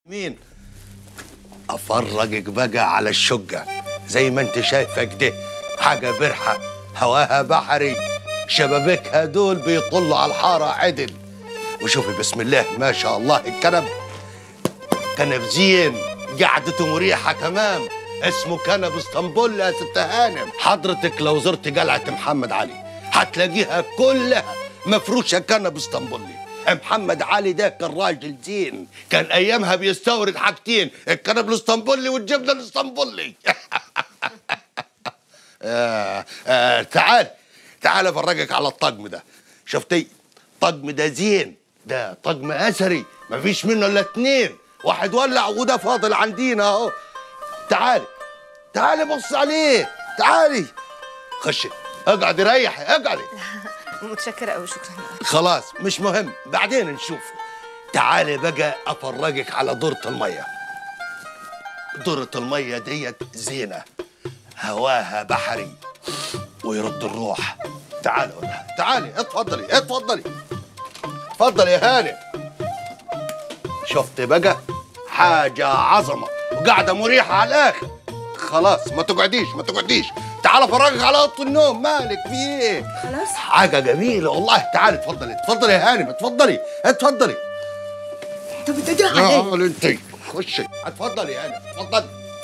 مين؟ افرجك بقى على الشقة زي ما انت شايفة كده، حاجة برحة، هواها بحري، شبابيكها دول بيطلوا على الحارة عدل. وشوفي بسم الله ما شاء الله كنب زين، قعدته مريحة تمام، اسمه كنب اسطنبول يا ست هانم. حضرتك لو زرت قلعة محمد علي هتلاقيها كلها مفروشة كنب اسطنبولي. محمد علي ده كان راجل زين، كان ايامها بيستورد حاجتين، الكنب الاسطنبولي والجبنه الاسطنبولي. تعال افرجك على الطقم ده. شفتي الطقم ده زين، ده طقم اثري مفيش منه الا اتنين، واحد ولع وده فاضل عندينا اهو. تعالي بص عليه، تعالي خشي اقعدي ريحي اقعدي. متشكرة أوي، شكرا. خلاص مش مهم، بعدين نشوف. تعالي بقى افرجك على دورة المية. دورة المية ديت زينة، هواها بحري ويرد الروح. تعالي اتفضلي يا هاني. شفت بقى حاجة عظمة وقاعدة مريحة على الآخر. خلاص ما تقعديش تعال افرجك على اوضه النوم. مالك في ايه؟ خلاص حاجه جميله والله. تعالي اتفضلي يا هانم، اتفضلي. طب انت جاي عليا؟ انت خشي. اتفضلي يا هانم، اتفضلي.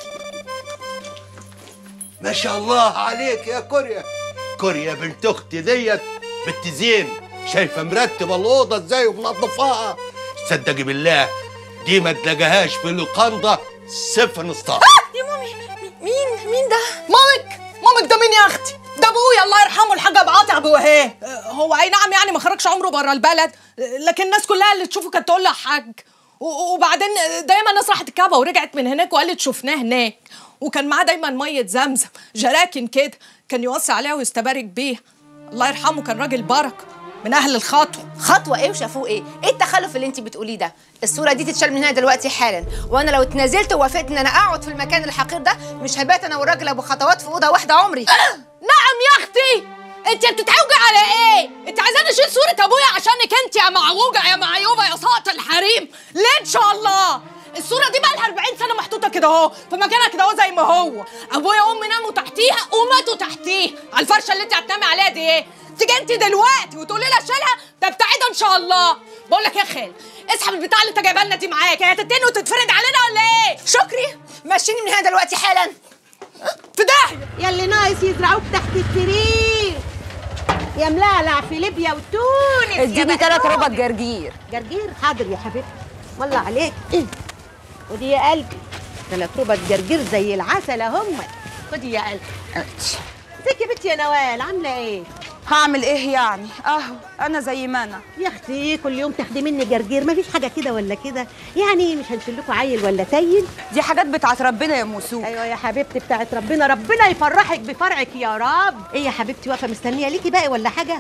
ما شاء الله عليك يا كوريا بنت اختي ديت بنت زين. شايفه مرتبه الاوضه ازاي ومنظفاها؟ تصدقي بالله دي ما تلاقيهاش في لوكاندا سفن ستار. يا مامي، مين ده؟ مامك ده مين يا اختي؟ ده ابويا الله يرحمه الحاج ابو عاطي ابو وهاب. هو اي نعم يعني ما خرجش عمره بره البلد، لكن الناس كلها اللي تشوفه كانت تقول له حاج. وبعدين دايما الناس راحت الكعبه ورجعت من هناك وقالت شفناه هناك، وكان معاه دايما ميه زمزم جراكن كده كان يوصي عليها ويستبارك بيها. الله يرحمه كان راجل بركه من اهل خطوه ايه وشافوه ايه؟ ايه التخلف اللي انت بتقوليه ده؟ الصوره دي تتشال من هنا دلوقتي حالا، وانا لو اتنازلت ووافقت ان انا اقعد في المكان الحقير ده مش هبات انا والراجل ابو خطوات في اوضه واحده عمري. نعم يا اختي، انت بتتعوجي على ايه؟ انت عايزاني اشيل صوره ابويا عشانك انت يا معوجه يا معيوبه يا ساقط الحريم؟ ليه ان شاء الله؟ الصوره دي بقى لها 40 سنه محطوطه كده اهو في مكانها كده اهو زي ما هو. ابويا وامي ناموا تحتيها وماتوا تحتيها على الفرشه اللي انت هتنامي عليها دي. ايه تيجي انت دلوقتي وتقولي لي اشيلها؟ ده ابتعدي ان شاء الله. بقول لك يا خال اسحب البتاع اللي انت جايبها لنا دي معاك، هي هتتني وتتفرد علينا ولا ايه؟ شكري مشيني من هنا دلوقتي حالا. في داهيه يا اللي ناقص يزرعوك تحت السرير يا ملعلع في ليبيا وتونس. اديني 3 ربط جرجير. حاضر يا حبيبتي، والله عليك. خدي يا قلبي 3 ربط جرجير زي العسل هم. خدي يا قلبي. ازيك يا بنتي يا نوال، عامله ايه؟ هعمل ايه يعني؟ اهو انا زي ما انا يا اختي كل يوم تاخدي مني جرجير، مفيش حاجه كده ولا كده يعني؟ مش هنشيل لكم عيل ولا تاين؟ دي حاجات بتاعت ربنا يا موسو. ايوه يا حبيبتي بتاعت ربنا يفرحك بفرعك يا رب. ايه يا حبيبتي واقفه مستنيه ليكي باقي ولا حاجه؟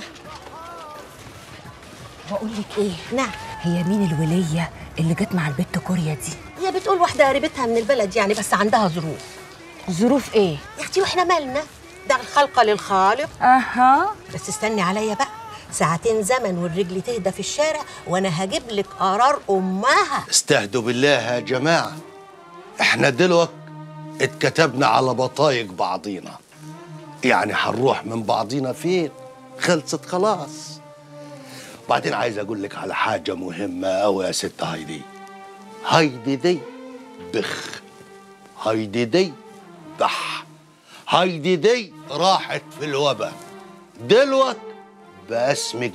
بقول لك ايه؟ نعم. هي مين الوليه اللي جت مع البت كوريا دي؟ هي بتقول واحده قريبتها من البلد يعني، بس عندها ظروف. ظروف ايه يا اختي واحنا مالنا؟ ده الخلق للخالق. اها بس استني عليا بقى 2 ساعة زمن والرجل تهدى في الشارع وانا هجيب لك قرار امها. استهدوا بالله يا جماعه، احنا دلوقتي اتكتبنا على بطايق بعضينا، يعني هنروح من بعضينا فين؟ خلصت خلاص. بعدين عايز اقول لك على حاجه مهمه قوي يا ست هايدي دي بخ، هايدي دي بح، هايدي دي راحت في الوبا، دلوقتي بقى اسمك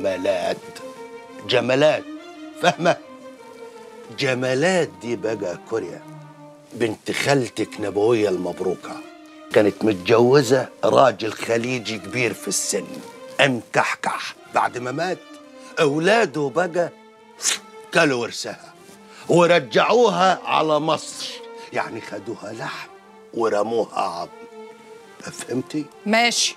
جمالات، فاهمه؟ جمالات دي بقى كوريا بنت خالتك نبويه المبروكه، كانت متجوزه راجل خليجي كبير في السن، انكحكح. بعد ما مات اولاده بقى كلوا ورثها ورجعوها على مصر، يعني خدوها لحم ورموها عظم. فهمتي؟ ماشي.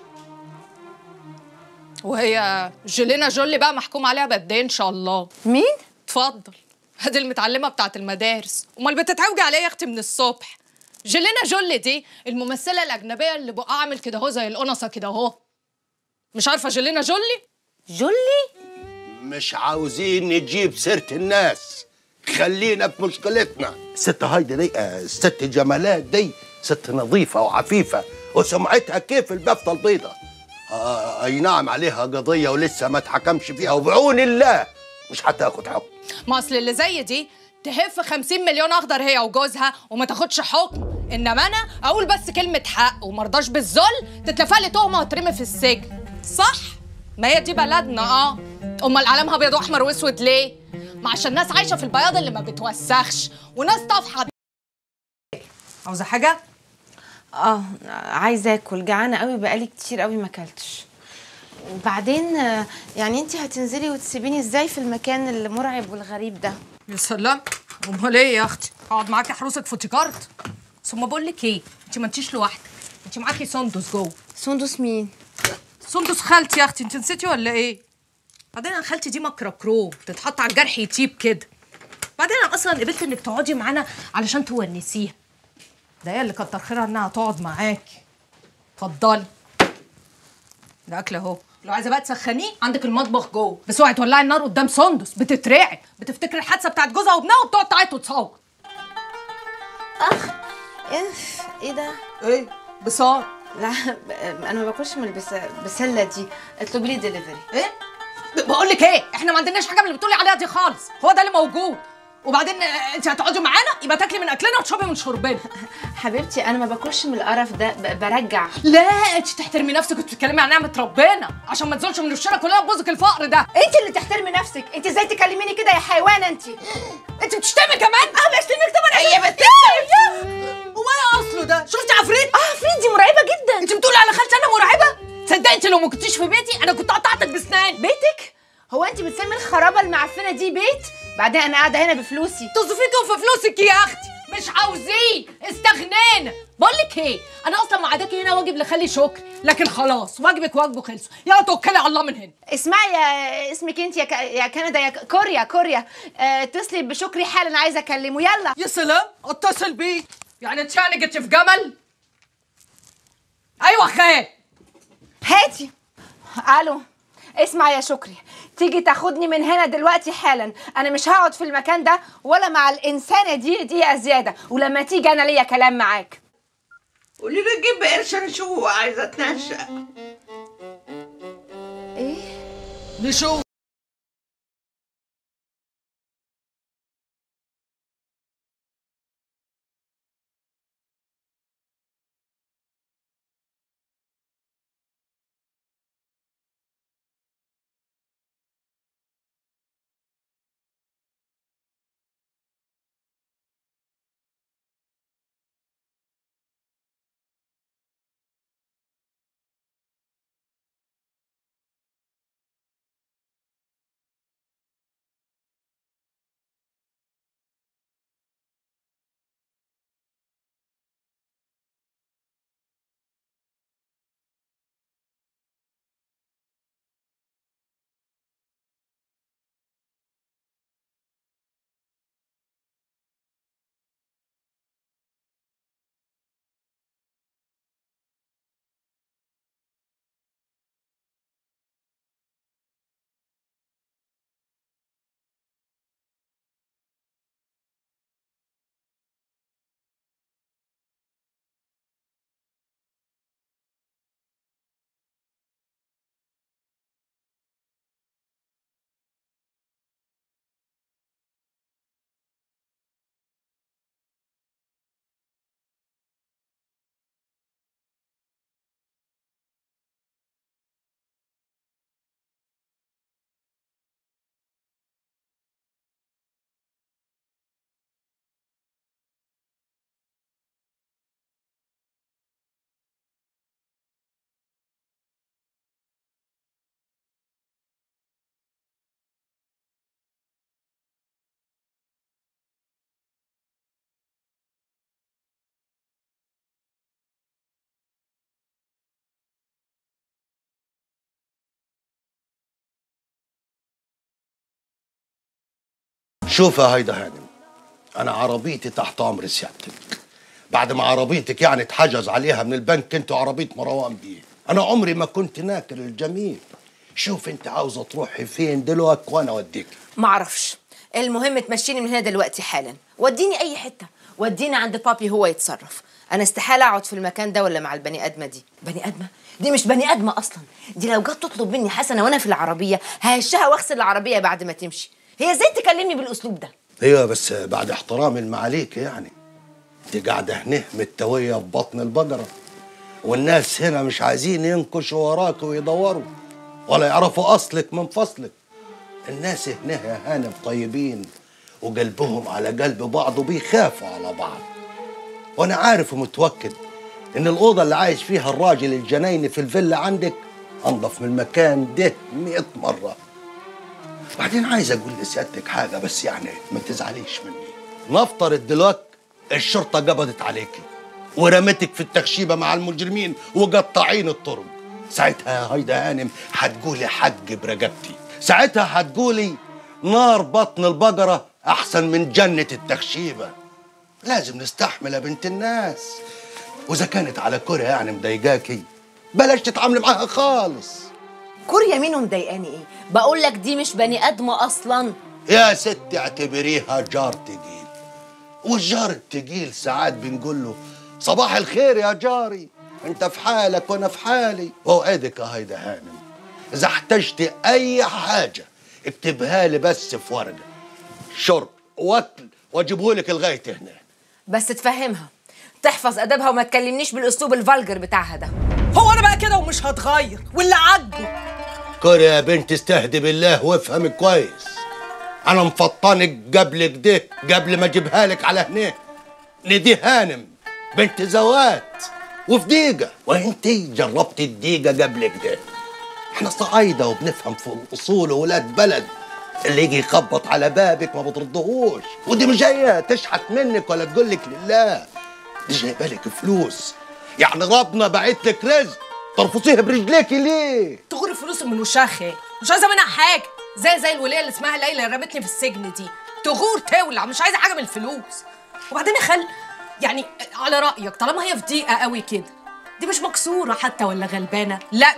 وهي جيلينا جولي بقى محكوم عليها بقد ايه ان شاء الله؟ مين؟ اتفضل، هذه المتعلمه بتاعت المدارس. امال بتتعوجي عليا يا اختي من الصبح؟ جيلينا جولي دي الممثله الاجنبيه اللي بقى عامل كده اهو زي القنصه كده اهو. مش عارفه جيلينا جولي؟ جولي؟ مش عاوزين نجيب سيره الناس، خلينا في مشكلتنا. الست هايدي دي الست جمالات دي ست نظيفة وعفيفة وسمعتها كيف البفتة البيضة. أي نعم عليها قضية ولسه ما اتحكمش فيها، وبعون الله مش هتاخد حكم. ما اصل اللي زي دي تهف 50 مليون اخضر هي وجوزها وما تاخدش حكم، انما انا اقول بس كلمة حق ومرضاش بالذل تتلفلي تهمة وترمي في السجن. صح؟ ما هي دي بلدنا. امال علامها ابيض واحمر واسود ليه؟ ما عشان الناس عايشة في البياض اللي ما بتوسخش وناس طافحة. عاوزة حاجة؟ عايزه اكل، جعانه قوي بقالي كتير قوي ما اكلتش. وبعدين يعني انت هتنزلي وتسيبيني ازاي في المكان المرعب والغريب ده؟ يا سلام، امال ايه يا اختي؟ اقعد معاكي حروسك فوتيكارت؟ ثم بقول لك ايه، انت ما انتيش لوحدك، انت معاكي سندس جوه. سندس مين؟ سندس خالتي يا اختي، انت نسيتي ولا ايه؟ بعدين انا خالتي دي مكركرو تتحط على الجرح يطيب كده. بعدين انا اصلا قبلت انك تقعدي معانا علشان تونسيها. ده هي اللي كتر خيرها انها تقعد معاكي. اتفضلي. الاكل اهو، لو عايزه بقى تسخنيه عندك المطبخ جوه، بس اوعي تولعي النار قدام سندس، بتترعب، بتفتكر الحادثه بتاعت جوزها وابنها وبتقعد تعيط وتصوت. ايه ده؟ ايه؟ بصار؟ لا انا ما باكلش من البسله دي، اطلبي لي ديليفري. ايه؟ بقول لك ايه، احنا ما عندناش حاجه من اللي بتقولي عليها دي خالص، هو ده اللي موجود. وبعدين انت هتقعدي معانا يبقى تاكلي من اكلنا وتشربي من شربنا. حبيبتي انا ما باكلش من القرف ده، برجع. لا انت تحترمي نفسك وتتكلمي عن نعمه ربنا عشان ما تزولش من وشنا كلنا بوزك الفقر ده. انت اللي تحترمي نفسك، انت ازاي تكلميني كده يا حيوانه انت؟ انت بتشتمي كمان؟ بشتمك طبعا. هي هو ايه اصله ده؟ شفتي عفريت؟ عفريت دي مرعبه جدا. انت بتقولي على خالتي انا مرعبه؟ تصدقي انت لو ما كنتيش في بيتي انا كنت قطعتك بسنان. بيتك؟ هو انت بتسمي الخرابه المعفنه دي بيت؟ بعدين انا قاعده هنا بفلوسي. تصفيكم في فلوسك يا اختي، مش عاوزين، استغنينا. بقول لك ايه، انا اصلا وعداكي هنا واجب لخالي شكر، لكن خلاص واجبك واجبه خلصوا، يلا توكلي على الله من هنا. اسمعي يا اسمك انت يا كندا يا كوريا، اتصلي بشكري حالا، عايزه اكلمه. يلا. يا سلام، اتصل بيه؟ يعني انت يعني جيتي في جمل؟ ايوه خال. هاتي. الو، اسمع يا شكري، تيجي تاخدني من هنا دلوقتي حالا، انا مش هقعد في المكان ده ولا مع الانسانه دي زياده، ولما تيجي انا ليا كلام معاك. قولي له جيب قرش نشوف، عايزه اتنشأ. ايه؟ نشوف. شوف يا هيدا هانم، أنا عربيتي تحت أمر سيادتك. بعد ما عربيتك يعني اتحجز عليها من البنك، انت وعربية مروان بيه. أنا عمري ما كنت ناكر الجميل، شوف انت عاوزه تروحي فين دلوقتي وانا اوديك. معرفش، المهم تمشيني من هنا دلوقتي حالا، وديني اي حته، وديني عند بابي هو يتصرف. انا استحاله اقعد في المكان ده ولا مع البني ادمه دي. بني ادمه دي مش بني ادمه اصلا، دي لو جت تطلب مني حسنه وانا في العربيه ههشها واغسل العربيه بعد ما تمشي. هي ازاي تكلمني بالاسلوب ده؟ ايوه بس بعد احترام المعاليك يعني، انت قاعده هنا متويه في بطن البقره، والناس هنا مش عايزين ينكشوا وراك ويدوروا ولا يعرفوا اصلك من فصلك. الناس هنا يا هانم طيبين وقلبهم على قلب بعض وبيخافوا على بعض، وانا عارف ومتوكد ان الاوضه اللي عايش فيها الراجل الجنايني في الفيلا عندك انضف من المكان ده 100 مره. بعدين عايز اقول لسيادتك حاجه بس يعني ما تزعليش مني. نفترض دلوقتي الشرطه قبضت عليكي ورمتك في التخشيبه مع المجرمين وقطاعين الطرق، ساعتها يا هيدا هانم هتقولي حق برقبتي، ساعتها هتقولي نار بطن البقره احسن من جنه التخشيبه. لازم نستحمل يا بنت الناس، واذا كانت على كوريا يعني مضايقاكي بلاش تتعاملي معاها خالص. كوريا مين ومضايقاني ايه؟ بقول لك دي مش بني ادمه اصلا. يا ستي اعتبريها جار تقيل، والجار التقيل ساعات بنقول له صباح الخير يا جاري، انت في حالك وانا في حالي. واوعدك يا هيدا هانم اذا احتجتي اي حاجه اكتبها لي بس في ورقه، شرب واكل واجيبهولك لغايه هنا. بس تفهمها تحفظ ادبها وما تكلمنيش بالاسلوب الفالجر بتاعها ده. هو انا بقى كده ومش هتغير واللي عاجبه. كوريا يا بنت استهدي بالله وافهمي كويس، انا مفطنك قبل كده قبل ما اجيبها لك على هنا. دي هانم بنت زوات وفي دقيقه، وانت جربتي الدقيقه قبل كده. احنا صعايده وبنفهم في الاصول وولاد بلد، اللي يجي يخبط على بابك ما بتردهوش، ودي مش جايه تشحت منك ولا تقول لك لله، دي جايبه لك فلوس، يعني ربنا باعت لك رزق ترفصيها برجليكي ليه؟ تغري فلوس من وشها خير، مش عايزه منها حاجه، زي الوليه اللي اسمها ليلى اللي رمتني في السجن دي، تغور تولع، مش عايزه حاجه من الفلوس. وبعدين يا يعني على رايك طالما هي في ضيقه قوي كده، دي مش مكسوره حتى ولا غلبانه، لا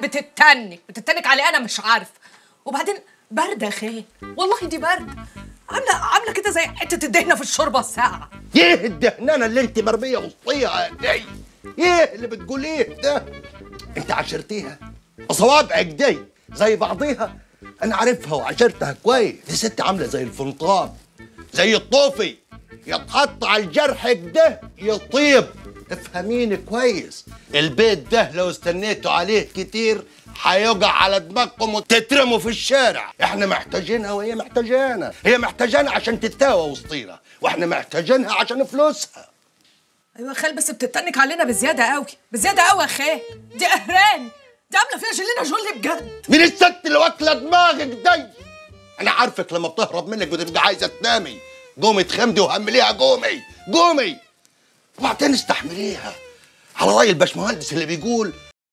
بتتنك علي انا مش عارفه. وبعدين بارده يا والله دي بارده، عامله كده زي حته الدهنه في الشوربه الساقعه. ايه الدهنانه اللي انت مرميه وسطيها دي؟ ايه اللي بتقوليه ده؟ انت عشرتيها صوابعك دي زي بعضيها، انا عارفها وعشرتها كويس، دي ست عامله زي الفنطاب زي الطوفي، يتحط على الجرح ده يطيب. افهميني كويس، البيت ده لو استنيتوا عليه كتير هيقع على دماغكم وتترموا في الشارع. احنا محتاجينها وهي محتاجانا، هي محتاجانا عشان تتاوى وسطينا، واحنا محتاجينها عشان فلوسها. ايوه يا بس بتتنك علينا بزياده قوي يا دي قهراني، دي عامله فيها جلينا جولي بجد. مين الست اللي واكله دماغك دي؟ انا عارفك لما بتهرب منك بتبقى عايزه تنامي، قومي اتخمدي وهمليها، قومي وبعدين استحمليها، على راي الباشمهندس اللي بيقول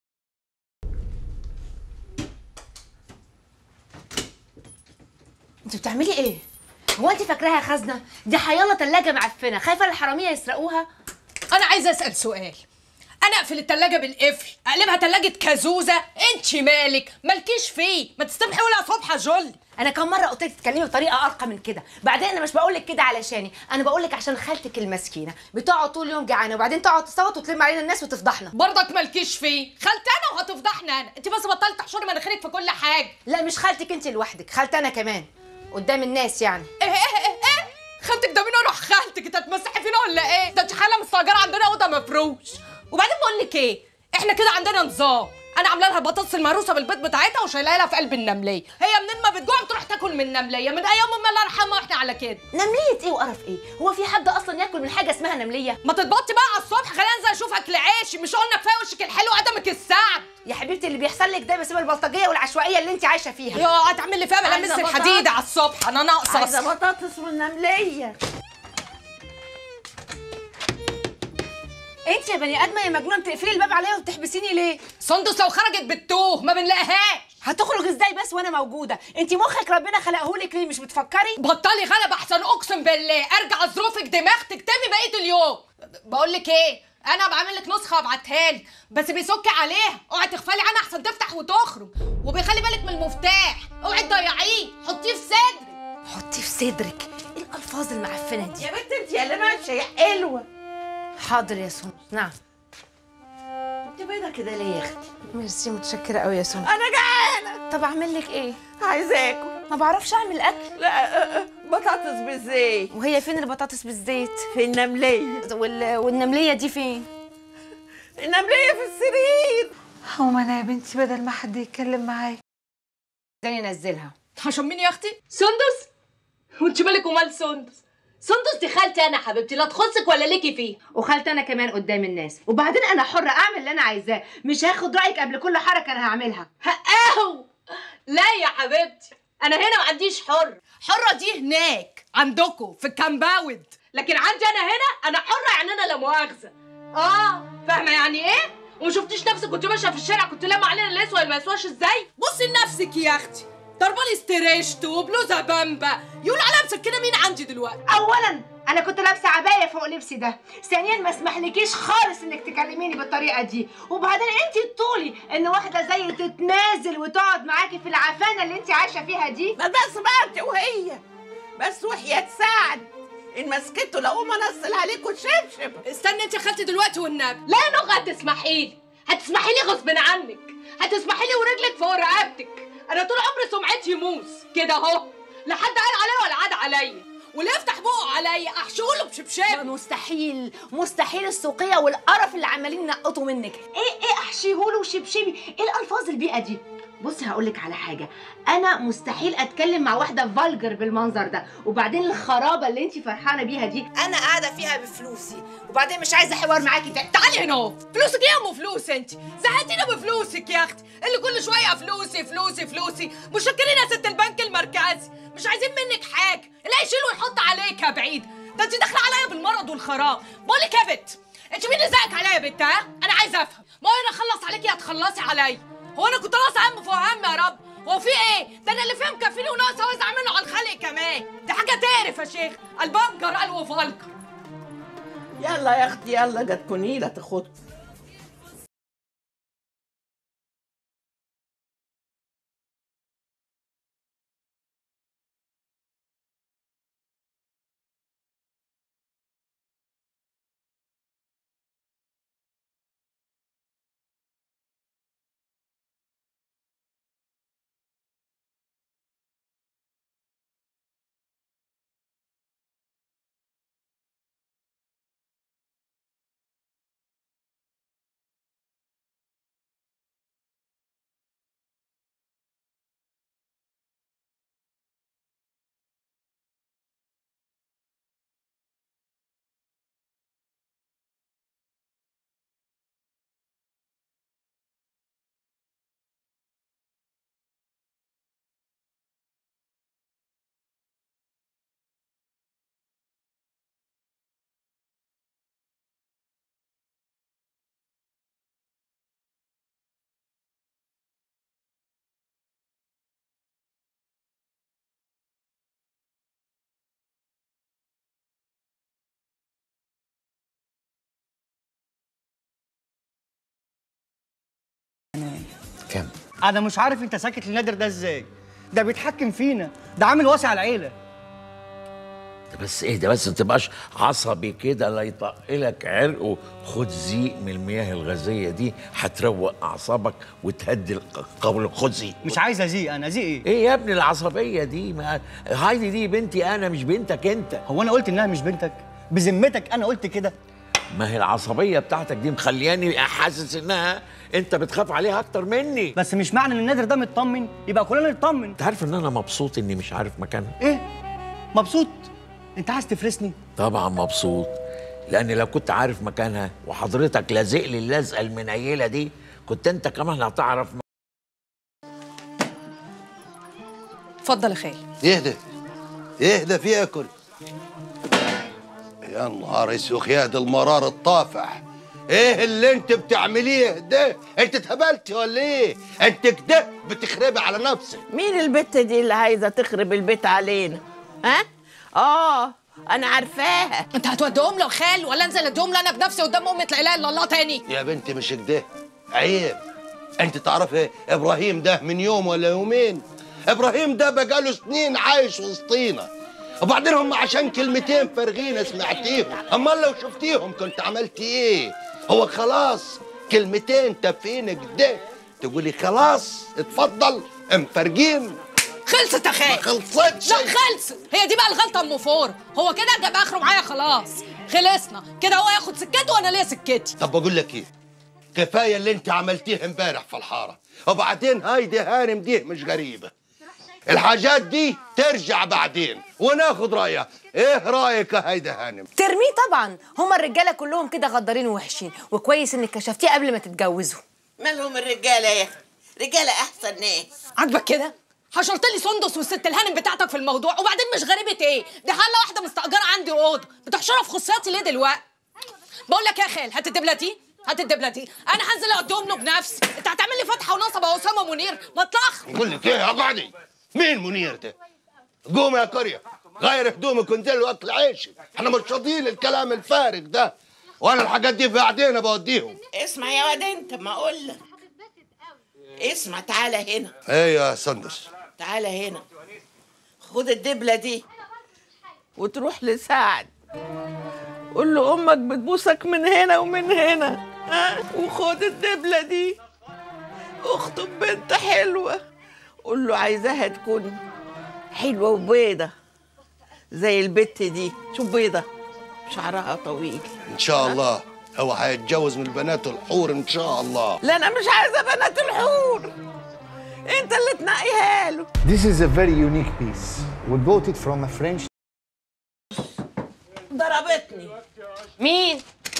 انت بتعملي ايه؟ هو انت فاكراها خزنه؟ دي حيالة تلاجه معفنه، خايفه الحراميه يسرقوها؟ انا عايزه اسال سؤال، انا اقفل التلاجه بالقفل اقلبها تلاجه كازوزه؟ انت مالكيش فيه، ما تستمحي ولا صبحه جل. انا كم مره قلت لك تتكلمي بطريقه ارقى من كده، بعدين انا مش بقول لك كده علشاني، انا بقول لك عشان خالتك المسكينه بتقعد طول اليوم جعانه وبعدين تقعد تصوت وتلم علينا الناس وتفضحنا. برضك مالكيش فيه، خالتي انا وهتفضحنا انا، انت بس بطلت تحشري مناخيرك في كل حاجه. لا مش خالتك انت لوحدك، خالتي انا كمان قدام الناس يعني. ايه خالتك ده مين؟ اروح خالتك انت هتمسحي فينا ولا ايه؟ ده انت خاله مستاجره عندنا اوضه مفروش. وبعدين بقول لك ايه، احنا كده عندنا نظام، انا عامله لها البطاطس المهروسه بالبيض بتاعتها وشايلاها لها في قلب النمليه، هي منين ما بتجوع بتروح تاكل من النمليه، من ايام امي الله يرحمها واحنا على كده. نمليه ايه وقرف ايه؟ هو في حد اصلا ياكل من حاجه اسمها نمليه؟ ما تتبطي بقى على الصبح، خلينا انزل اشوف اكل عيشي، مش قلنا كفايه وشك الحلو وقدمك السعد. يا حبيبتي اللي بيحصل لك ده بسبب البلطجيه والعشوائيه اللي انت عايشه فيها. يا هتعمل لي فيها بلمس الحديد على الصبح، انا ناقصه. عايزه بطاطس والنمليه. انت يا بني ادمه يا مجنونه بتقفلي الباب عليا وبتحبسيني ليه؟ سندس لو خرجت بتوه ما بنلاقيهاش. هتخرج ازاي بس وانا موجوده؟ انت مخك ربنا خلقهولك ليه؟ مش بتفكري؟ بطلي غلب احسن، اقسم بالله ارجع ظروفك دماغ تكتمي بقيه اليوم. بقول لك ايه، انا بعمل لك نسخه وابعتها لي، بس بيسك عليها، اوعي تغفلي عنها احسن تفتح وتخرج، وبيخلي بالك من المفتاح، اوعي تضيعيه، حطيه في صدرك. حطيه في صدرك؟ ايه الالفاظ المعفنه دي؟ يا بنت انت يا اللي ماشيه يا حلوه. حاضر يا سندس. نعم. انت باينه كده ليه يا اختي؟ ميرسي، متشكره قوي يا سندس. انا جعانه. طب اعمل لك ايه؟ عايزه اكل. ما بعرفش اعمل اكل. لا بطاطس بالزيت. وهي فين البطاطس بالزيت؟ في النمليه. والنمليه دي فين؟ النمليه في السرير. هو انا يا بنتي بدل ما حد يتكلم معايا تاني انزلها. عشان مين يا اختي؟ سندس؟ وانت مالك ومال سندس؟ سندس دي خالتي انا حبيبتي، لا تخصك ولا ليكي فيه. وخالتي انا كمان قدام الناس، وبعدين انا حره اعمل اللي انا عايزاه، مش هاخد رايك قبل كل حركه انا هعملها. هقاهو. لا يا حبيبتي، انا هنا ما عنديش حره دي هناك عندكم في الكامباوند، لكن عندي انا هنا انا حره، يعني انا لا مؤاخذه. فاهمه يعني ايه؟ وما شفتيش نفسك كنت ماشيه في الشارع كنت لما علينا اللي يسوى ما يسواش ازاي؟ بصي لنفسك يا اختي، ضربالي استريشت وبلوزه بامبا، يقول عليها مسكنه مين عندي دلوقتي؟ اولا انا كنت لابسه عبايه فوق لبسي ده، ثانيا ما اسمحلكيش خالص انك تكلميني بالطريقه دي، وبعدين انت تطولي ان واحده زي تتنازل وتقعد معاكي في العفانه اللي انت عايشه فيها دي. ما بس بقى انت وهي بس، وحياة سعد ان مسكته لقوم انزل عليكوا شبشب. استني انت يا خالتي دلوقتي والنبي. لا يا نغ، هتسمحي لي غصب عنك، هتسمحي لي ورجلك فوق رقبتك. انا طول عمري سمعتي موس كده اهو، لا حد قال عليا ولا عاد عليا، واللي يفتح بقه عليا احشوله بشبشب. مستحيل مستحيل، السوقيه والقرف اللي عمالين ينقطوا منك. ايه احشيهوله وشبشبي؟ ايه الالفاظ البيئه دي؟ بصي هقولك على حاجه، انا مستحيل اتكلم مع واحده فالجر بالمنظر ده، وبعدين الخرابه اللي انت فرحانه بيها دي انا قاعده فيها بفلوسي، وبعدين مش عايزه حوار معاكي تاني. تعالي هنا. فلوسك ايه يا ام فلوس؟ انت زهقتينا بفلوسك يا اختي، اللي كل شويه فلوسي فلوسي فلوسي. مشكرين يا ست البنك المركزي، مش عايزين منك حاجه، اللي هيشيل ويحط عليك يا بعيد. ده انت داخله عليا بالمرض والخراب. بقول لك يا بت، انت مين اللي زقك عليا يا بت؟ ها انا عايزه افهم. ما هو انا اخلص عليكي هتخلصي عليا؟ هو انا كنت ناقصه هم فوق هم يا رب؟ هو في ايه؟ ده انا اللي فيه مكفيني وناقصه اوزع منه على الخلق كمان. دي حاجه تعرف يا شيخ، البنجر قال وفالكر. يلا يا اختي يلا، جت كونيله تاخدكم. كام؟ انا مش عارف انت ساكت لنادر ده ازاي؟ ده بيتحكم فينا، ده عامل واسع العيله. بس ايه ده بس، ما تبقاش عصبي كده لا يطقلك عرق. وخد زيق من المياه الغازيه دي هتروق اعصابك وتهدي القول. خد زيق. مش عايز ازيق. انا ازيق ايه؟ ايه يا ابني العصبيه دي؟ ما هايدي دي بنتي انا مش بنتك انت. هو انا قلت انها مش بنتك؟ بذمتك انا قلت كده؟ ما هي العصبيه بتاعتك دي مخلياني حاسس انها انت بتخاف عليها اكتر مني. بس مش معنى ان النادر ده مطمن يبقى كلنا نطمن. انت عارف ان انا مبسوط اني مش عارف مكانها؟ ايه؟ مبسوط؟ انت عايز تفرسني؟ طبعا مبسوط، لان لو كنت عارف مكانها وحضرتك لازق لي اللزقه المنيله دي كنت انت كمان هتعرف. اتفضل يا خالي. اهدى فيها كل. يا نهار اسوخ يا دي المرار الطافح. ايه اللي انت بتعمليه ده؟ انت اتهبلتي ولا ايه؟ انت كده بتخربي على نفسك. مين البت دي اللي عايزه تخرب البيت علينا؟ ها؟ انا عارفاها. انت هتوديهم له خال ولا انزل اديهم له انا بنفسي قدام امة لا اله الا الله تاني؟ يا بنتي مش كده، عيب. انت تعرفي ابراهيم ده من يوم ولا يومين؟ ابراهيم ده بقاله سنين عايش وسطينا، وبعدين هم عشان كلمتين فارغين سمعتيهم، امال لو شفتيهم كنت عملتي ايه؟ هو خلاص كلمتين تافهين كده تقولي خلاص اتفضل مفرجين؟ خلصت يا خال. ما خلصتش. لا خلصت، هي دي بقى الغلطه ام فور. هو كده جاب اخره معايا خلاص، خلصنا كده، هو ياخد سكته وانا ليا سكتي. طب بقول لك ايه، كفايه اللي انت عملتيه امبارح في الحاره، وبعدين هايدي هانم دي مش غريبه، الحاجات دي ترجع بعدين وناخد رايها. ايه رايك يا هايدي هانم؟ ترميه طبعا، هما الرجاله كلهم كده غدارين ووحشين، وكويس انك كشفتيه قبل ما تتجوزوا. مالهم الرجاله يا اخي؟ رجاله احسن ناس. عاجبك كده؟ حشرت لي سندس والست الهانم بتاعتك في الموضوع، وبعدين مش غريبه ايه؟ دي حاله واحده مستاجره عندي اوضه، بتحشرها في خصياتي ليه دلوقتي؟ بقول لك يا خال، هات الدبله دي، هات الدبله دي، انا هنزل اقدم له بنفسي. انت هتعمل لي فتحه ونصب يا اسامه منير؟ ما اطلخ. بقول لك ايه، اقعدي. مين منير ده؟ قوم يا قريه، غير هدومك وانزل واكل عيشك، احنا مش فاضيين الكلام الفارغ ده، وانا الحاجات دي بعدين بوديهم. اسمع يا واد انت، ما اقول لك اسمع، تعالى هنا. ايه يا سندس؟ تعالى هنا، خد الدبله دي وتروح لسعد، قول له امك بتبوسك من هنا ومن هنا، وخد الدبله دي اخطب بنت حلوه، قول له عايزاها تكون حلوه وبيضه زي البت دي. شوف بيضه شعرها طويل. ان شاء الله هو هيتجوز من البنات الحور ان شاء الله. لا انا مش عايزه بنات الحور، انت اللي تنقيها له. This is a very unique piece. We bought it from a French. ضربتني. مين؟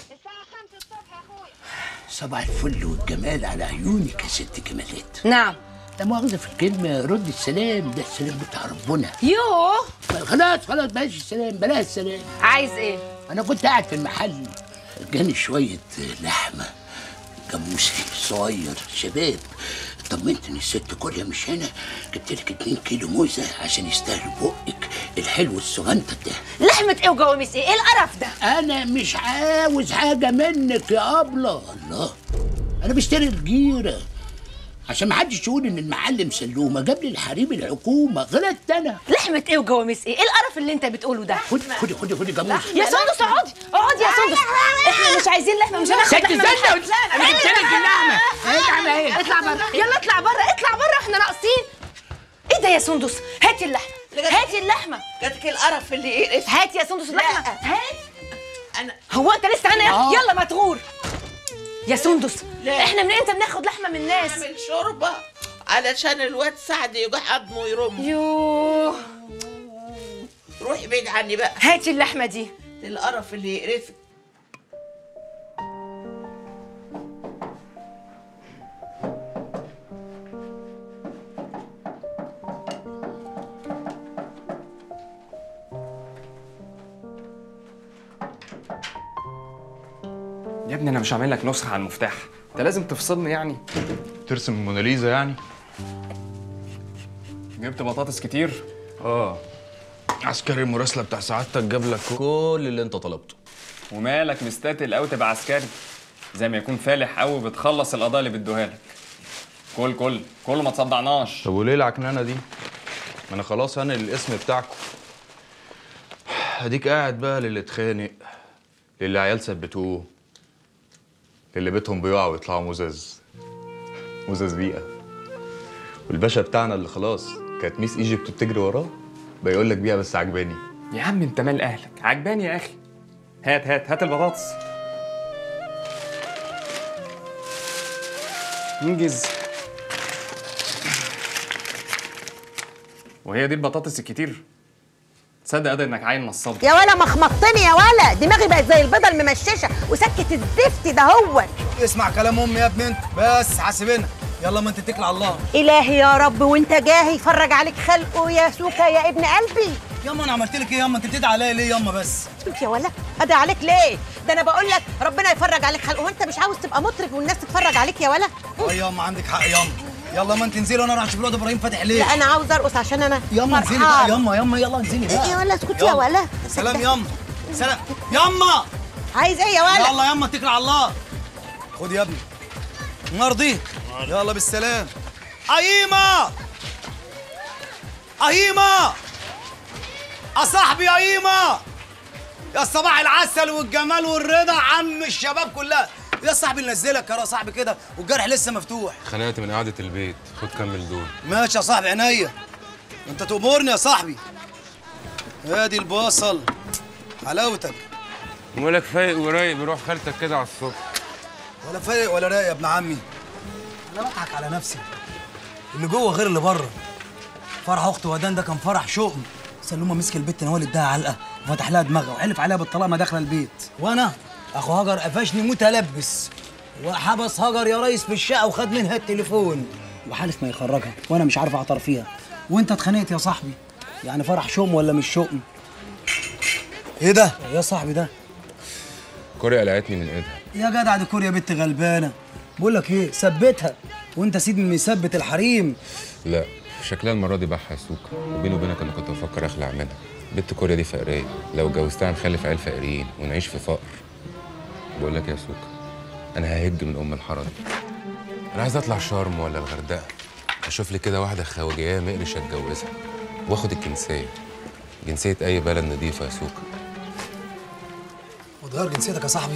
صباح الفل والجمال على عيونك يا ست جمالات. نعم. لا مؤاخذة في الكلمة، رد السلام، ده السلام بتاع ربنا. يوه خلاص بلاش السلام، بلاش السلام. عايز ايه؟ أنا كنت قاعد في المحل، جاني شوية لحمة جاموسي صغير شباب، طمنت ان الست كوريا مش هنا، جبت لك 2 كيلو موزه عشان يستاهلوا بقك الحلو الصغنطط ده. لحمه ايه وجواميس ايه؟ ايه القرف ده؟ انا مش عاوز حاجه منك يا ابله. الله، انا بشتري الجيره عشان ما حدش يقول ان المعلم سلومه جاب لي الحريم الحكومه، غلطت انا. لحمه ايه وجواميس ايه؟ ايه القرف اللي انت بتقوله ده؟ خدي جاموسه. يا سندس اقعدي يا سندس، احنا مش عايزين لحمه، مش هناخد لحمه. انا جبت لك اللحمه. اطلع ايه؟ اطلع بره، يلا اطلع بره، احنا ناقصين. ايه ده يا سندس؟ هاتي اللحمه. جاتك القرف اللي ايه؟ هاتي يا سندس اللحمه. هات. انا هو انت لسه هنا؟ يلا ما تغور يا سندس. احنا من امتى بناخد لحمه من الناس؟ اعمل شوربه علشان الواد سعد يجي عظمه ويرم. يوه، روحي بعيد عني بقى. هاتي اللحمه دي. القرف اللي يقرفك. يا ابني انا مش هعمل لك نسخه على المفتاح، انت لازم تفصلني يعني. ترسم موناليزا يعني؟ جبت بطاطس كتير؟ عسكري المراسله بتاع سعادتك جاب لك كل اللي انت طلبته. ومالك مستتقل قوي تبقى عسكري؟ زي ما يكون فالح قوي بتخلص القضايا اللي بيدوها لك. كل ما تصدعناش. طب وليه العكنانه دي؟ ما انا خلاص هنقل الاسم بتاعكم. اديك قاعد بقى للي اتخانق، للي عيال ثبتوه، للي بيتهم بيقعوا ويطلعوا مزاز بيئه، والباشا بتاعنا اللي خلاص كانت ميس ايجيبت بتجري وراه بيقول لك بيئه بس عجباني. يا عم انت مال اهلك، عجباني يا اخي. هات البطاطس. انجز. وهي دي البطاطس الكتير؟ تصدق قادر انك عيل نصاب. يا ولا مخمطتني يا ولا، دماغي بقت زي البيضه الممششه وسكت الزفت ده. هو اسمع كلام امي يا ابني، انت بس حاسبنا. يلا ما انت اتكل على الله. الهي يا رب وانت جاهي يفرج عليك خلقه يا سوكا يا ابن قلبي. ياما انا عملت لك ايه ياما؟ انت بتدعي عليا ليه ياما بس؟ شوف يا ولا، ادعي عليك ليه؟ ده انا بقول لك ربنا يفرج عليك خلقه، وانت مش عاوز تبقى مطرب والناس تتفرج عليك يا ولا؟ ياما عندك حق ياما. يلا ما انت انزلي وانا اروح اشوف الواد ابراهيم فاتح ليه. لا انا عاوز ارقص عشان انا ياما انزلي بقى ياما يلا انزلي بقى. يا ولا اسكتي يا ولا. سلام ياما سلام ياما. عايز ايه يا ولا؟ يلا ياما اتكل على الله. خد يا ابني النار دي. يلا بالسلام. قيمة قيمة يا صاحبي يا قيمة. يا صباح العسل والجمال والرضا عم الشباب كلها. يا صاحبي ننزلك يا صاحبي كده والجرح لسه مفتوح. خنقت من قعدة البيت، خد كمل دول. ماشي يا صاحبي عينيا. انت تأمرني يا صاحبي. ادي البصل حلاوتك. مالك فايق ورايق بروح خالتك كده على الصبح. ولا فايق ولا رايق يا ابن عمي. انا بضحك على نفسي. اللي جوه غير اللي بره. فرح اخت ودان ده كان فرح شؤم. سلومه مسك البت نوال اداها علقه وفتح لها دماغها وحلف عليها بالطلاق ما داخله البيت. وانا اخو هاجر قفشني متلبس وحبس هاجر يا ريس في الشقه وخد منها التليفون وحالف ما يخرجها وانا مش عارف اعترف فيها. وانت اتخانقت يا صاحبي. يعني فرح شؤم ولا مش شؤم؟ ايه ده يا صاحبي ده؟ كوريا قلعتني من ايدها. يا جدع دي كوريا بنت غلبانه. بقول لك ايه ثبتها وانت سيد من مثبت الحريم. لا شكلها المره دي بحها سوكا وبيني وبينك انا كنت بفكر اخلع منها. بنت كوريا دي فقريه لو اتجوزتها هنخلف عيال فقيرين ونعيش في فقر. بقول لك يا سوكا انا ههج من ام الحاره دي. انا عايز اطلع شرم ولا الغردقه اشوف لي كده واحده خواجيه مقرشه اتجوزها واخد الجنسيه. جنسيه اي بلد نظيفه يا سوكا. وتغير جنسيتك يا صاحبي.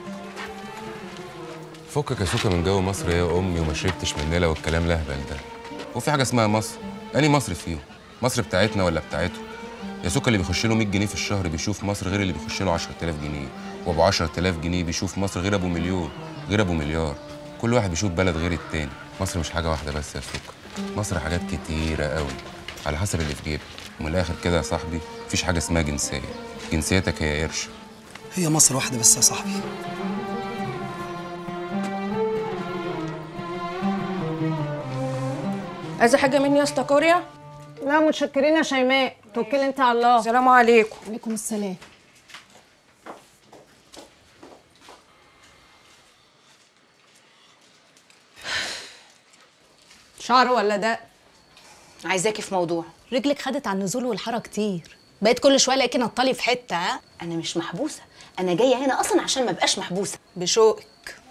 فكك يا سوكا من جو مصر يا امي وما شربتش من نيله والكلام الاهبل ده. وفي حاجه اسمها مصر. انهي مصر فيهم؟ مصر بتاعتنا ولا بتاعته؟ يا سوكا اللي بيخش له 100 جنيه في الشهر بيشوف مصر غير اللي بيخش له 10000 جنيه، وابو 10000 جنيه بيشوف مصر غير ابو مليون، غير ابو مليار. كل واحد بيشوف بلد غير التاني. مصر مش حاجه واحده بس يا سوكا. مصر حاجات كتيره قوي على حسب اللي في جيبك. ومن الاخر كده يا صاحبي مفيش حاجه اسمها جنسيه. جنسيتك هي قرش. هي مصر واحده بس يا صاحبي. عايزه حاجه مني يا اسطى كوريا؟ لا متشكرين يا شيماء. توكلي انت على الله. السلام عليكم. وعليكم السلام. شعر ولا ده؟ عايزاكي في موضوع. رجلك خدت على النزول والحركه كتير. بقيت كل شويه الاقيكي نطلي في حته. ها انا مش محبوسه. انا جايه هنا اصلا عشان ما ابقاش محبوسه. بشوقك.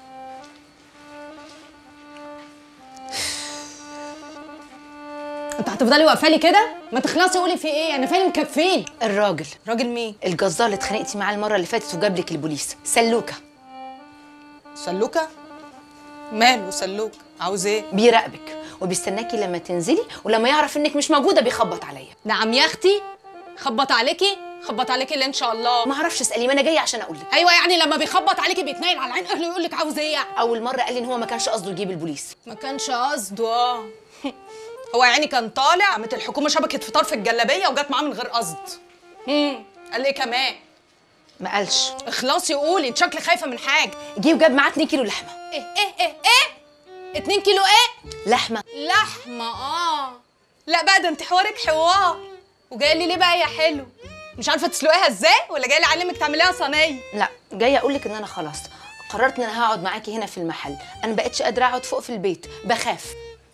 انت هتفضلي واقفه لي كده؟ ما تخلصي قولي في ايه؟ انا فين مكفين؟ الراجل. راجل مين؟ الجزار اللي اتخانقتي معاه المره اللي فاتت وجاب لك البوليس. سلوكه. سلوكه؟ ماله سلوكه؟ عاوز ايه؟ بيراقبك وبيستناكي لما تنزلي ولما يعرف انك مش موجوده بيخبط عليا. نعم يا اختي؟ خبط عليكي؟ خبط عليكي اللي ان شاء الله. ما اعرفش اسالي. ما انا جايه عشان اقول لك. ايوه يعني لما بيخبط عليكي بيتنايل على عين اهله يقول لك عاوز ايه؟ اول مره قال لي ان هو ما كانش قصده يجيب البوليس. ما كانش قصده. هو يعني كان طالع قامت الحكومه شبكت فطار في الجلابيه وجت معاه من غير قصد. قال ايه كمان؟ ما قالش. اخلصي قولي. انت شكلك خايفه من حاجه. جه وجاب معاه 2 كيلو لحمه. ايه 2 كيلو ايه؟ لحمه. لا بقى ده انت حوارك حوار. وجايه لي ليه بقى يا حلو؟ مش عارفه تسلقيها ازاي ولا جايه لي اعلمك تعمليها صينيه؟ لا جايه اقول لك ان انا خلاص قررت ان انا هقعد معاكي هنا في المحل. انا ما بقتش قادره اقعد فوق في البيت. بخاف.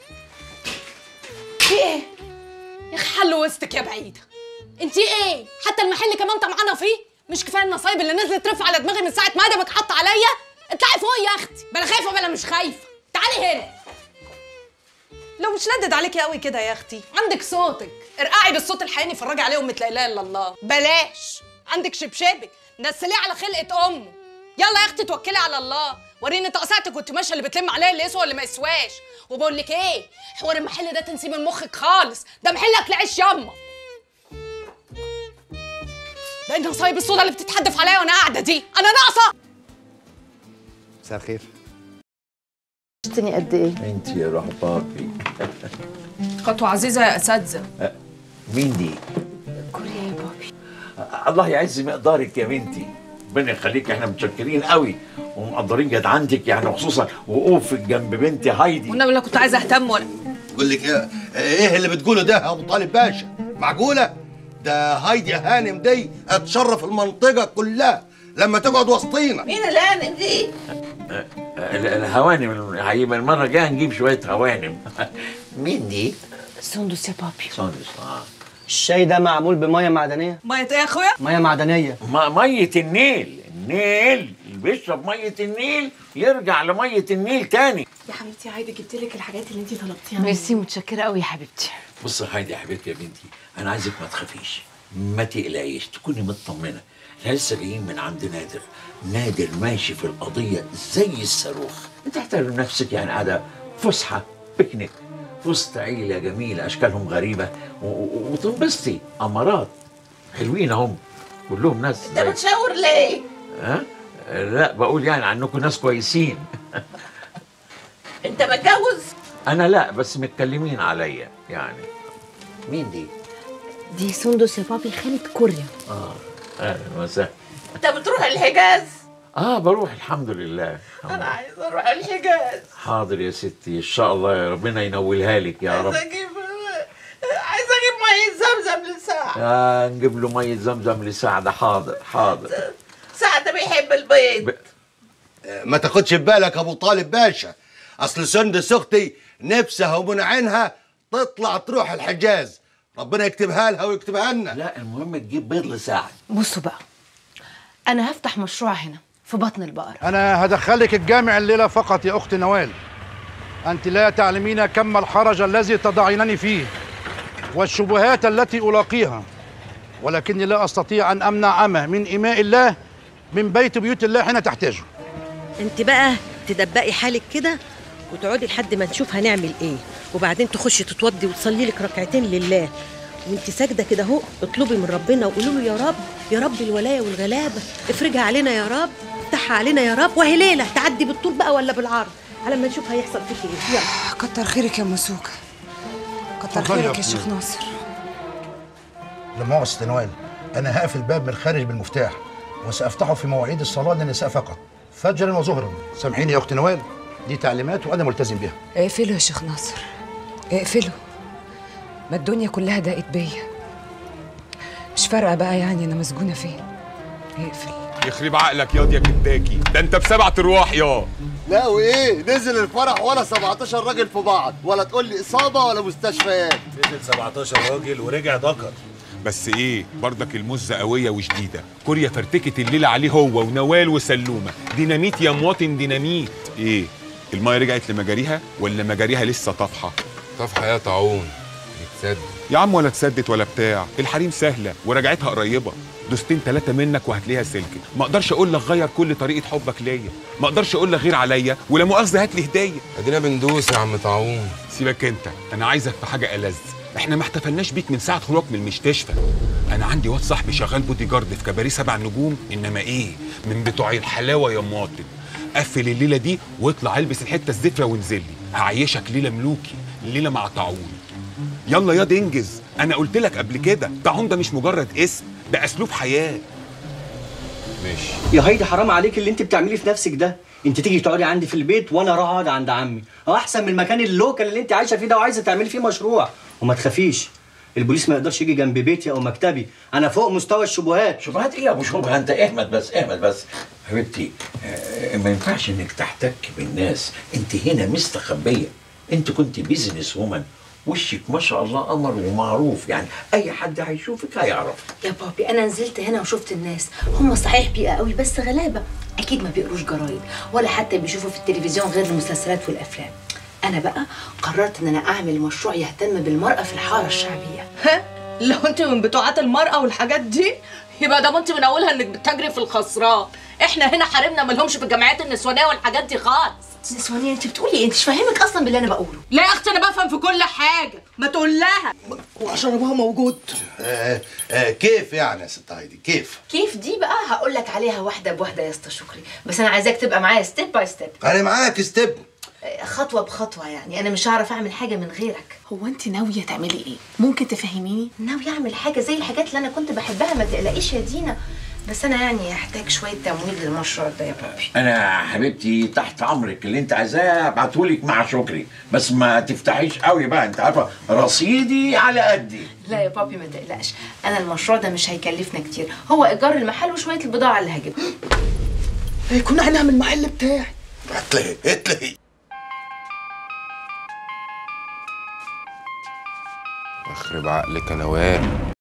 في ايه؟ يا اخي حل وسطك يا بعيده. انت ايه؟ حتى المحل كمان طمعانه فيه؟ مش كفايه النصايب اللي نزلت ترف على دماغي من ساعه ما ادمك حط عليا؟ اطلعي فوق يا اختي. بلا خايفه بلا مش خايفه. تعالي هنا. لو مش ندد عليكي قوي كده يا اختي. عندك صوتك. ارقعي بالصوت الحقيقي فرجي عليه ومت لا اله الا الله. بلاش. عندك شبشبك نزليه على خلقه امه. يلا يا اختي توكلي على الله. وريني طقساتك وانت ماشيه اللي بتلم عليها اللي يسوى واللي ما يسواش. وبقول لك ايه؟ حوار المحل ده تنسيه من مخك خالص. ده محل اكل عيش ياما. ده النصايب السودا اللي بتتحدف عليا وانا قاعده دي. انا ناقصه. مساء الخير. شفتني قد ايه؟ انت يا روح بابي. خطوه عزيزه يا اساتذه. مين دي؟ كوريا يا بابي. الله يعز مقدارك يا بنتي. ربنا يخليك. احنا متشكرين قوي ومقدرين جدعنتك يعني خصوصا وقوفك جنب بنتي هايدي. وانا ولا كنت عايزه اهتم ولا. بقول لك ايه اللي بتقوله ده يا ابو طالب باشا؟ معقوله؟ ده هايدي هانم دي هتشرف المنطقه كلها لما تقعد وسطينا. مين الهانم دي؟ الهوانم هيبقى المره الجايه نجيب شويه هوانم. مين دي؟ سندس يا بابي. سندس. الشاي ده معمول بميه معدنيه. ميه ايه يا اخويا؟ ميه معدنيه. ميه النيل. النيل اللي بيشرب ميه النيل يرجع لميه النيل تاني. يا حبيبتي عايده جبت لك الحاجات اللي انت طلبتيها. ميرسي، متشكره قوي يا حبيبتي. بصي يا هايدي يا حبيبتي يا بنتي، انا عايزك ما تخافيش، ما تقلقيش، تكوني مطمنه. احنا لسه جايين من عند نادر. نادر ماشي في القضيه زي الصاروخ. انت احترم نفسك، يعني قاعده فسحه بيكنيك في وسط عيله جميله اشكالهم غريبه وتنبسطي. امارات حلوين اهم، كلهم ناس. انت بتشاور ليه؟ ها؟ لا بقول يعني عنكم ناس كويسين. انت متجوز؟ انا لا، بس متكلمين عليا يعني. مين دي؟ دي سندس يا بابي، خالة كوريا. اهلا وسهلا. انت بتروح الحجاز؟ بروح الحمد لله. انا عايز اروح الحجاز. حاضر يا ستي، ان شاء الله يا ربنا ينولها لك يا رب. عايز اجيب ميه زمزم لسعد. نجيب له ميه زمزم لسعد. حاضر حاضر. سعد بيحب البيض. ما تاخدش ببالك ابو طالب باشا، اصل سندس اختي نفسها ومن عينها تطلع تروح الحجاز، ربنا يكتبها لها ويكتبها لنا. لا المهم تجيب بيض لسعد. بصوا بقى، انا هفتح مشروع هنا في بطن البقرة. أنا هدخلك الجامع الليلة فقط يا أخت نوال. أنت لا تعلمين كم الحرج الذي تضعينني فيه والشبهات التي ألاقيها، ولكني لا أستطيع أن أمنع أمة من إماء الله من بيوت الله حين تحتاجه. انت بقى تدبقي حالك كده وتقعدي لحد ما نشوف هنعمل ايه، وبعدين تخشي تتوضي وتصلي لك ركعتين لله، وانت ساجده كده اهو اطلبي من ربنا وقولوا له يا رب، يا رب الولايه والغلابه افرجها علينا يا رب، افتحها علينا يا رب، وهي ليله تعدي بالطول بقى ولا بالعرض على ما نشوف هيحصل فيك ايه. يلا. كتر خيرك يا مسوكه، كتر خيرك يا شيخ ناصر. لما هو أست نوال، أنا هقفل الباب من الخارج بالمفتاح وسأفتحه في مواعيد الصلاة للنساء فقط، فجرا وظهرا. سامحيني يا أخت نوال، دي تعليمات وأنا ملتزم بيها. اقفله يا شيخ ناصر، اقفله، ما الدنيا كلها ضاقت بيا، مش فارقه بقى يعني انا مسجونه فين. اقفل. يخرب عقلك ياض يا كنتاكي، ده انت ب7 ارواح يا. لا وايه، نزل الفرح ولا 17 راجل في بعض، ولا تقول لي اصابه ولا مستشفيات. نزل 17 راجل ورجع ذكر. بس ايه، برضك المزه قويه وشديده. كوريا فرتكت الليله عليه هو ونوال وسلومه. ديناميت يا مواطن ديناميت. ايه، المايه رجعت لمجاريها ولا مجاريها لسه طافحه؟ طافحه يا طاعون، يتصدق يا عم، ولا اتسدت ولا بتاع، الحريم سهله ورجعتها قريبه. دوستين 3 منك وهتلاقيها سلكت. ما اقدرش اقول لك غير كل طريقه حبك ليا، ما اقدرش اقول لك غير عليا، ولا مؤاخذه هات لي هديه. ادينا بندوس يا عم طاعون. سيبك انت، انا عايزك في حاجه ألذ. احنا ما احتفلناش بيك من ساعه خروجك من المستشفى. انا عندي واد صاحبي شغال بودي جارد في كباريه 7 نجوم، انما ايه، من بتوع الحلاوه يا مواطن. قفل الليله دي واطلع البس الحته الزفره وانزل لي، هعيشك ليله ملوكي، ليله مع طاعون. يلا ياض انجز، انا قلت لك قبل كده، طاعون ده مش مجرد اسم، ده اسلوب حياه. ماشي يا هيدي، حرام عليك اللي انت بتعمليه في نفسك ده. انت تيجي تقعدي عندي في البيت وانا اروح اقعد عند عمي، احسن من المكان اللوكال اللي انت عايشه فيه ده وعايزه تعملي فيه مشروع. وما تخافيش، البوليس ما يقدرش يجي جنب بيتي او مكتبي، انا فوق مستوى الشبهات. شبهات ايه يا ابو شبهه؟ انت اهمل بس، اهمل بس حبيبتي. ما ينفعش انك تحتك بالناس، انت هنا مستخبيه. انت كنت بيزنس وومن، وشك ما شاء الله قمر ومعروف، يعني اي حد هيشوفك هيعرف. يا بابي انا نزلت هنا وشفت الناس، هم صحيح بيئة قوي بس غلابه، اكيد ما بيقروش جرايد ولا حتى بيشوفوا في التلفزيون غير المسلسلات والافلام. انا بقى قررت ان انا اعمل مشروع يهتم بالمراه في الحاره الشعبيه. ها؟ لو انت من بتوعات المراه والحاجات دي يبقى ده انت من اولها انك بتجري في الخسران. احنا هنا حارمنا مالهمش في الجمعيات النسوانيه والحاجات دي خالص. نسوانيه؟ انت بتقولي ايه؟ انت مش فاهمك اصلا باللي انا بقوله. لا يا اختي انا بفهم في كل حاجه، ما تقول لها. وعشان ابوها موجود. كيف يعني يا ست هايدي؟ كيف دي بقى هقول لك عليها واحده بواحده يا اسطى شكري، بس انا عايزاك تبقى معايا ستيب باي ستيب. انا معاك ستيب، خطوه بخطوه، يعني انا مش هعرف اعمل حاجه من غيرك. هو انت ناويه تعملي ايه؟ ممكن تفهميني؟ ناويه اعمل حاجه زي الحاجات اللي انا كنت بحبها، ما تقلقيش يا دينا، بس انا يعني هحتاج شويه تمويل للمشروع ده يا بابي. انا حبيبتي تحت امرك، اللي انت عايزاه ابعتهولك مع شكري، بس ما تفتحيش قوي بقى، انت عارفه رصيدي على قدي. لا يا بابي ما تقلقش، انا المشروع ده مش هيكلفنا كتير، هو ايجار المحل وشويه البضاعه اللي هجيبها. هيكون هنعمل المحل بتاعي، هتلاقي اخرب عقلك يا نوال.